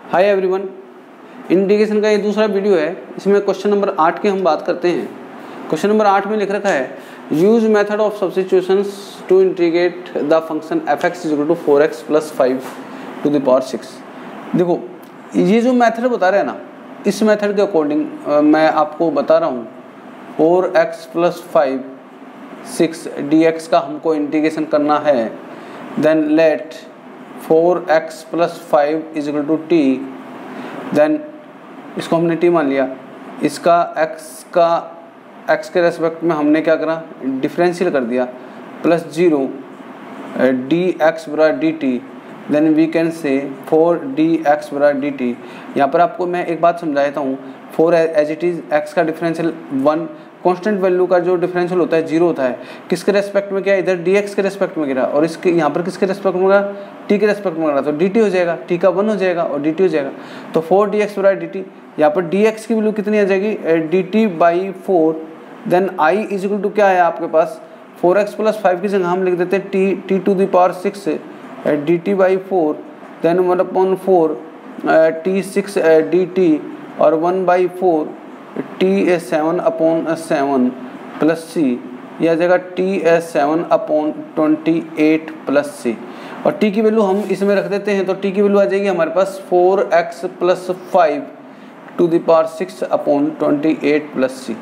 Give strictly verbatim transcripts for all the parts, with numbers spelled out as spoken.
Hi everyone, integration का ये दूसरा वीडियो है। इसमें क्वेश्चन नंबर आठ की हम बात करते हैं। क्वेश्चन नंबर आठ में लिख रखा है use method of substitutions to integrate the function f x is equal to four x plus five to the power six. देखो ये जो मेथड बता रहे हैं ना, इस मेथड के अकॉर्डिंग मैं आपको बता रहा हूँ four x plus five six d x का हमको इंटीग्रेशन करना है। Then let four x plus five is equal to t, then इसको हमने टी मान लिया। इसका x का x के रेस्पेक्ट में हमने क्या करा, डिफरेंशियल कर दिया, प्लस जीरो डी एक्स बराबर d t. Then we can say four d x बराबर डी टी। यहाँ पर आपको मैं एक बात समझा देता हूँ, four as it is x का डिफरेंशियल वन, कांस्टेंट वैल्यू का जो डिफरेंशियल होता है जीरो होता है। किसके रेस्पेक्ट में, क्या इधर डी एक्स के रेस्पेक्ट में गिरा और इसके यहाँ पर किसके रेस्पेक्ट में गिरा, टी के रेस्पेक्ट में गिरा, तो डी टी हो जाएगा, टी का वन हो जाएगा और डी टी हो जाएगा। तो फोर डी एक्स बराबर डी टी, यहाँ पर डी एक्स की वैल्यू कितनी आ जाएगी, d t by four. Then I is equal to क्या है आपके पास, फोर एक्स प्लस फाइव की जगह हम लिख देते हैं t t to the power six d t by four, then one upon four t six d t और one by four t seven upon seven plus सी। यह आ जाएगा t seven upon twenty eight plus c. और t की value हम इसमें रख देते हैं, तो टी की वैल्यू आ जाएगी हमारे पास four x plus five to the power six upon twenty eight plus c.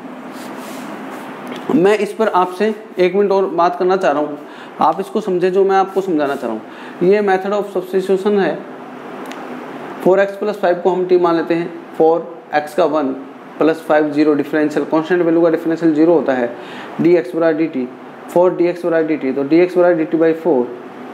मैं इस पर आपसे एक मिनट और बात करना चाह रहा हूँ, आप इसको समझे जो मैं आपको समझाना चाह रहा हूँ। ये मेथड ऑफ सब्स्टिट्यूशन है। फोर एक्स प्लस फाइव को हम टी मान लेते हैं, फोर एक्स का one plus five zero, differential constant value का डिफरेंशियल जीरो होता है, डी एक्स बराबर d t, four d x बराबर डी टी, तो डी एक्स बराबर d t by four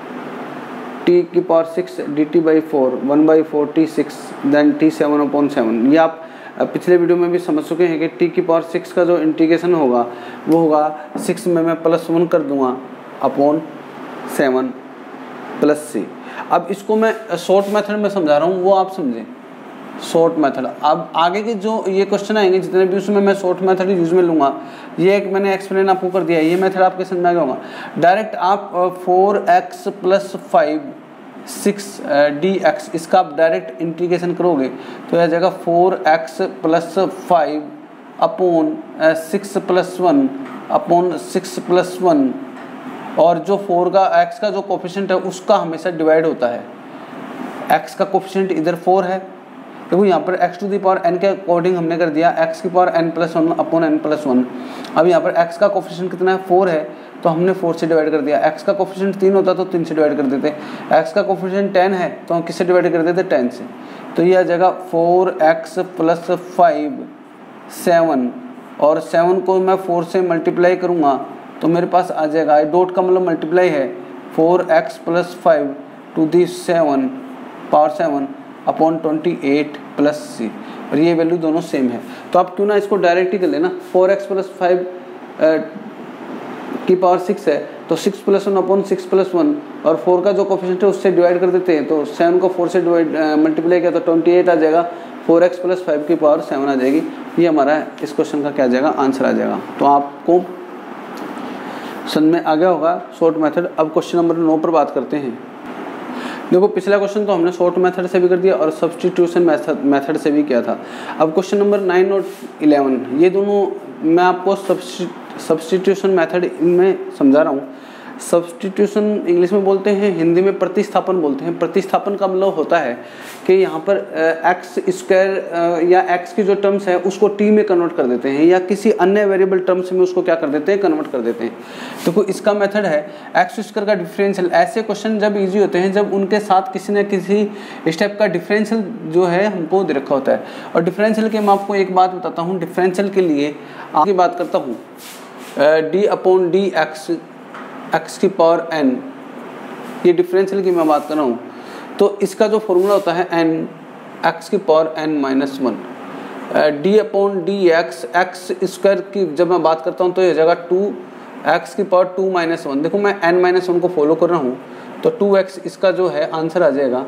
t की power six d t by four, one by four t six, then t seven upon seven. ये आप पिछले video में भी समझ चुके हैं कि टी की पावर सिक्स का जो इंटीग्रेशन होगा वो होगा सिक्स में मैं प्लस वन कर दूंगा अपॉन सेवन प्लस सी। अब इसको मैं शॉर्ट मेथड में समझा रहा हूँ, वो आप समझें शॉर्ट मेथड। अब आगे के जो ये क्वेश्चन आएंगे जितने भी, उसमें मैं शॉर्ट मेथड यूज में लूँगा। ये एक मैंने एक्सप्लेन आपको कर दिया, ये मेथड आपके समझ में आ गया होगा। डायरेक्ट आप four x plus five six d x, इसका आप डायरेक्ट इंटीग्रेशन करोगे तो यह आ जाएगा four x plus five upon six plus one upon six plus one, और जो फोर का एक्स का जो कोफिशिएंट है उसका हमेशा डिवाइड होता है। एक्स का कोफिशिएंट इधर फोर है, देखो यहाँ पर x to the power n के अकॉर्डिंग हमने कर दिया x की power n plus one upon n plus one. अब यहाँ पर x का कोफिशिएंट कितना है, फोर है, तो हमने फोर से डिवाइड कर दिया। x का कोफिशिएंट तीन होता तो तीन से डिवाइड कर देते। x का कोफिशिएंट टेन है तो हम किससे डिवाइड कर देते, टेन से। तो ये आ जाएगा four x plus five seven, और सेवन को मैं फोर से मल्टीप्लाई करूँगा तो मेरे पास आ जाएगा, डॉट का मतलब मल्टीप्लाई है, four x plus five to the seven power seven upon twenty eight plus c, और ये वैल्यू दोनों सेम है। तो आप क्यों ना इसको डायरेक्ट ही कर लेना, फोर एक्स प्लस फाइव की पावर सिक्स है तो six plus one upon six plus one, और फोर का जो कोफिशिएंट है उससे डिवाइड कर देते हैं, तो सेवन को फोर से डिवाइड मल्टीप्लाई किया तो ट्वेंटी एट आ जाएगा, फोर एक्स प्लस फाइव की पावर सेवन आ जाएगी। ये हमारा इस क्वेश्चन का क्या आ जाएगा, आंसर आ जाएगा। तो आपको समझ में आ गया होगा शॉर्ट मेथड। अब क्वेश्चन नंबर नौ पर बात करते हैं। देखो पिछला क्वेश्चन तो हमने शॉर्ट मेथड से भी कर दिया और सब्स्टिट्यूशन मेथड मेथड से भी किया था। अब क्वेश्चन नंबर नाइन और इलेवन, ये दोनों मैं आपको सब्स्टिट्यूशन मेथड इनमें समझा रहा हूँ। सब्स्टिट्यूशन इंग्लिश में बोलते हैं, हिंदी में प्रतिस्थापन बोलते हैं। प्रतिस्थापन का मतलब होता है कि यहाँ पर एक्स स्क्वायर या एक्स की जो टर्म्स है उसको टी में कन्वर्ट कर देते हैं, या किसी अन्य वेरिएबल टर्म्स में उसको क्या कर देते हैं, कन्वर्ट कर देते हैं। देखो इसका मेथड है एक्स स्क्वायर का डिफरेंशियल। ऐसे क्वेश्चन जब इजी होते हैं जब उनके साथ किसी न किसी स्टेप का डिफरेंशियल जो है हमको दे रखा होता है। और डिफरेंशियल के मैं आपको एक बात बताता हूँ, डिफरेंशियल के लिए आगे बात करता हूँ, d upon d x x की पावर n, ये डिफरेंशियल की मैं बात कर रहा हूँ। तो इसका जो फॉर्मूला होता है n एक्स की power n minus one, d upon d x x square की जब मैं बात करता हूँ तो ये जगह टू एक्स की पावर टू माइनस वन। देखो मैं n माइनस वन को फॉलो कर रहा हूँ, तो टू एक्स इसका जो है आंसर आ जाएगा।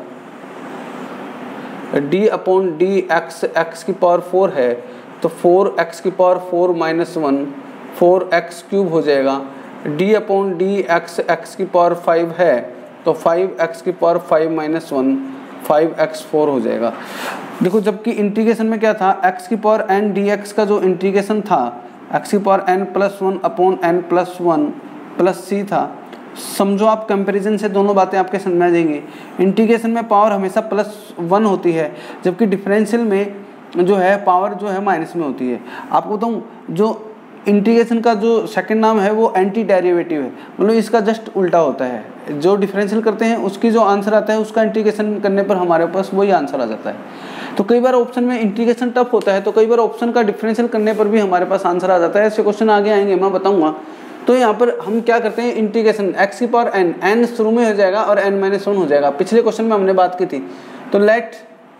D upon d x x की पावर फोर है तो फोर एक्स की power four minus one, four x cube हो जाएगा। D upon d x x की पावर फाइव है तो फाइव एक्स की power five minus one, five x four हो जाएगा। देखो जबकि इंटीग्रेशन में क्या था, x की पावर n dx का जो इंटीग्रेशन था x की power n plus one upon n plus one plus c था। समझो आप कंपैरिजन से दोनों बातें आपके समझ में आ जाएंगी। इंटीग्रेशन में पावर हमेशा प्लस वन होती है, जबकि डिफरेंशियल में जो है पावर जो है माइनस में होती है। आपको बताऊँ, जो इंटीग्रेशन का जो सेकंड नाम है वो एंटी डेरिवेटिव है, मतलब इसका जस्ट उल्टा होता है। जो डिफरेंशियल करते हैं उसकी जो आंसर आता है उसका इंटीग्रेशन करने पर हमारे पास वही आंसर आ जाता है। तो कई बार ऑप्शन में इंटीग्रेशन टफ होता है, तो कई बार ऑप्शन का डिफरेंशियल करने पर भी हमारे पास आंसर आ जाता है। ऐसे क्वेश्चन आगे आएंगे, मैं बताऊंगा। तो यहाँ पर हम क्या करते हैं, इंटीग्रेशन एक्स की पावर एन, एन शुरू में हो जाएगा और एन माइनस वन हो जाएगा। पिछले क्वेश्चन में हमने बात की थी। तो let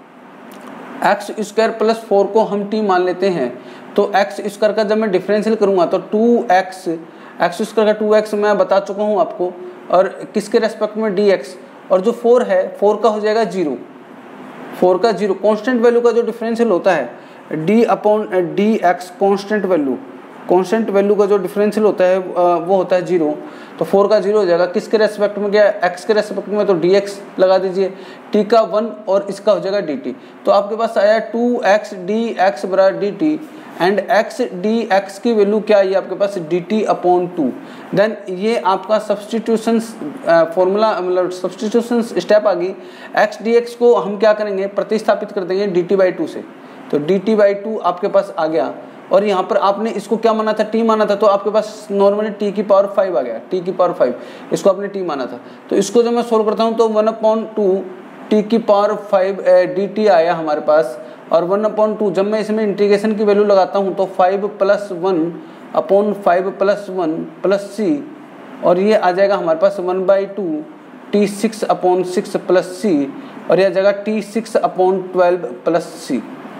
x square plus four को हम टी मान लेते हैं। तो एक्स स्क्वायर का जब मैं डिफरेंशियल करूंगा तो टू एक्स, एक्स स्क्वायर का टू एक्स मैं बता चुका हूँ आपको, और किसके रेस्पेक्ट में डी एक्स, और जो फोर है फोर का हो जाएगा जीरो, फोर का जीरो। कांस्टेंट वैल्यू का जो डिफरेंशियल होता है d upon d x, constant value, constant value का जो डिफरेंशियल होता है वो होता है जीरो। तो फोर का जीरो हो जाएगा। किसके रेस्पेक्ट में, क्या एक्स के रेस्पेक्ट में, तो डी एक्स लगा दीजिए, टी का वन और इसका हो जाएगा डी टी। तो आपके पास आया टू एक्स डी एक्स बराबर d t, and x d x की वैल्यू क्या आई आपके पास, d t upon two. Then ये आपका सब्सटीट्यूशन फॉर्मूला, मतलब सब्सटीट्यूशन स्टेप आ गई। एक्स डी एक्स को हम क्या करेंगे, प्रतिस्थापित कर देंगे डी टी बाई टू से। तो डी टी बाई टू आपके पास आ गया, और यहाँ पर आपने इसको क्या माना था, टी माना था। तो आपके पास नॉर्मली टी की पावर फाइव आ गया, टी की पावर फाइव, इसको आपने टी माना था। तो इसको जब मैं सोल्व करता हूँ तो वन अपॉन टू टी की पावर फाइव डी टी आया हमारे पास, और वन अपॉन टू जब मैं इसमें इंटीग्रेशन की वैल्यू लगाता हूँ तो five plus one upon five plus one plus c, और ये आ जाएगा हमारे पास one by two t six upon six plus c, और ये आ जाएगा t six upon twelve plus c.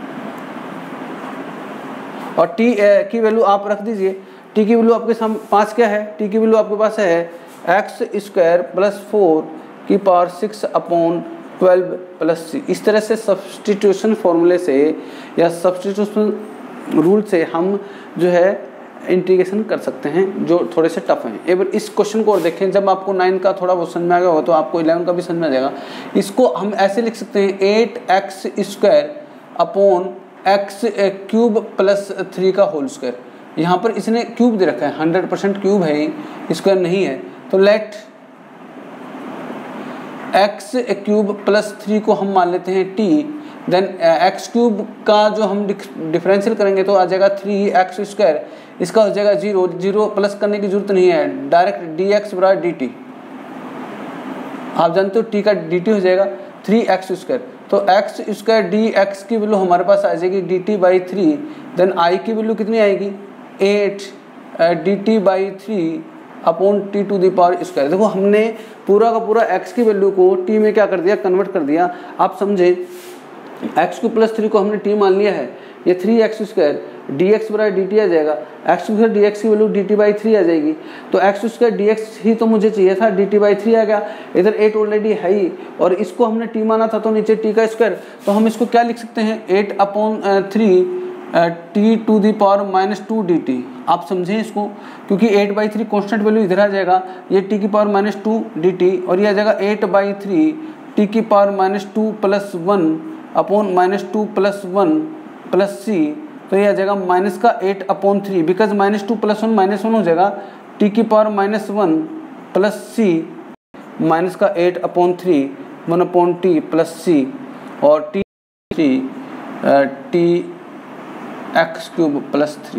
और टी की वैल्यू आप रख दीजिए। टी की वैल्यू आपके सामने पाँच क्या है, टी की वैल्यू आपके पास है एक्स स्क्वायर प्लस फोर की power six upon twelve plus c. इस तरह से सब्सटीट्यूशन फॉर्मूले से या सब्सटीट्यूशन रूल से हम जो है इंटीग्रेशन कर सकते हैं, जो थोड़े से टफ हैं। एक बार इस क्वेश्चन को और देखें, जब आपको नाइन का थोड़ा बहुत समझ में आ गया होगा तो आपको इलेवन का भी समझ में आ जाएगा। इसको हम ऐसे लिख सकते हैं, eight x square upon x cube plus three का होल स्क्वायर। यहाँ पर इसने क्यूब दे रखा है, हंड्रेड परसेंट क्यूब है, स्क्वायर नहीं है। तो let x cube plus three को हम मान लेते हैं टी, देन एक्स क्यूब का जो हम डिफरेंशियल करेंगे तो आ जाएगा थ्री एक्स स्क्वायर, इसका हो जाएगा जीरो, जीरो प्लस करने की जरूरत नहीं है, डायरेक्ट डी एक्स बराबर डी टी। आप जानते हो टी का डी टी हो जाएगा थ्री एक्स स्क्वायर। तो एक्स स्क्वायर डी एक्स की वैल्यू हमारे पास आ जाएगी d t by three, then I की वैल्यू कितनी आएगी, eight d t by three upon t to the power square. देखो हमने पूरा का पूरा x की वैल्यू को t में क्या कर दिया, कन्वर्ट कर दिया। आप समझे, x को प्लस थ्री को हमने t मान लिया है, ये three x square d x बराबर डी टी आ जाएगा, एक्स स्क्वायर डी एक्स की value d t by three आ जाएगी। तो एक्स स्क्वायर डी एक्स ही तो मुझे चाहिए था, डी टी बाई थ्री आ गया। इधर एट ऑलरेडी है ही, और इसको हमने t माना था तो नीचे t का स्क्वायर। तो हम इसको क्या लिख सकते हैं, eight upon three t to the power minus two d t. आप समझें इसको, क्योंकि eight by three constant value इधर आ जाएगा, ये टी की power minus two d t, और ये आ जाएगा एट बाई थ्री टी की power minus two plus one upon minus two plus one plus c. तो ये आ जाएगा माइनस का eight upon three, because minus two plus one minus one हो जाएगा, टी की power minus one plus c minus का eight upon three one upon t plus c, और t three t x cube plus three.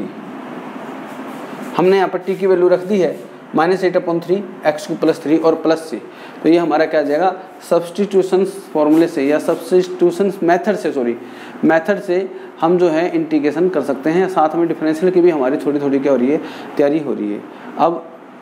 हमने यहाँ पर t की value रख दी है minus eight upon three x cube plus three और प्लस सी। तो ये हमारा क्या आ जाएगा, सब्सटीट्यूशन फॉर्मूले से या सब्सटीट्यूशन मेथड से, सॉरी मेथड से हम जो है इंटीग्रेशन कर सकते हैं। साथ में डिफरेंशियल की भी हमारी थोड़ी थोड़ी क्या हो रही है, तैयारी हो रही है। अब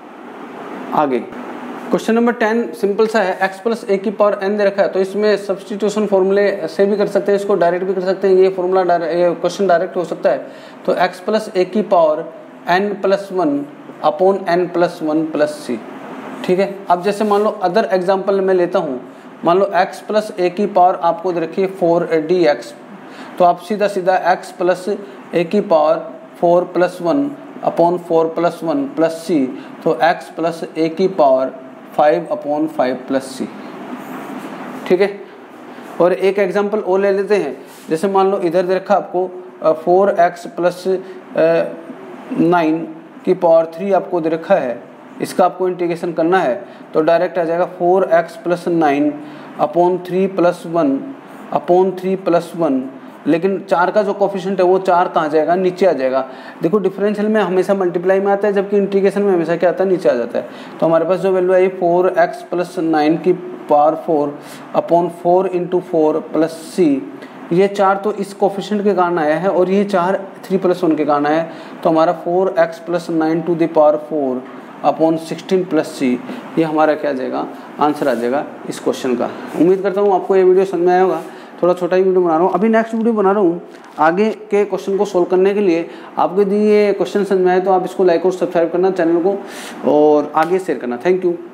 आगे क्वेश्चन नंबर टेन सिंपल सा है, x प्लस ए की पावर n दे रखा है। तो इसमें सब्सटीट्यूशन फॉर्मूले से भी कर सकते हैं, इसको डायरेक्ट भी कर सकते हैं। ये फॉर्मूला ये क्वेश्चन डायरेक्ट हो सकता है। तो x प्लस ए की power n plus one upon n plus one plus c, ठीक है। अब जैसे मान लो अदर एग्जाम्पल मैं लेता हूँ, मान लो x प्लस ए की पावर आपको दे रखी है फोर डी एक्स। तो आप सीधा सीधा x प्लस ए की power four plus one upon four plus one plus c, तो x प्लस ए की power five upon five plus c, ठीक है। और एक एग्जांपल और ले लेते हैं, जैसे मान लो इधर दे रखा आपको फोर एक्स प्लस नाइन की पावर थ्री आपको दे रखा है, इसका आपको इंटीग्रेशन करना है तो डायरेक्ट आ जाएगा four x plus nine upon three plus one upon three plus one. लेकिन चार का जो कोफिशिएंट है वो चार कहाँ जाएगा, नीचे आ जाएगा। देखो डिफरेंशियल में हमेशा मल्टीप्लाई में आता है, जबकि इंटीग्रेशन में हमेशा क्या आता है, नीचे आ जाता है। तो हमारे पास जो वैल्यू आई फोर एक्स प्लस नाइन की power four upon four into four plus c, ये चार तो इस कोफिशिएंट के कारण आया है और ये चार थ्री प्लस वन के कारण आया है। तो हमारा four x plus nine to the power four upon sixteen plus c, ये हमारा क्या आ जाएगा, आंसर आ जाएगा इस क्वेश्चन का। उम्मीद करता हूँ आपको ये वीडियो समझ में आया होगा। थोड़ा छोटा ही वीडियो बना रहा हूँ, अभी नेक्स्ट वीडियो बना रहा हूँ आगे के क्वेश्चन को सोल्व करने के लिए। आपको यदि ये क्वेश्चन समझ में आए तो आप इसको लाइक और सब्सक्राइब करना चैनल को और आगे शेयर करना। Thank you.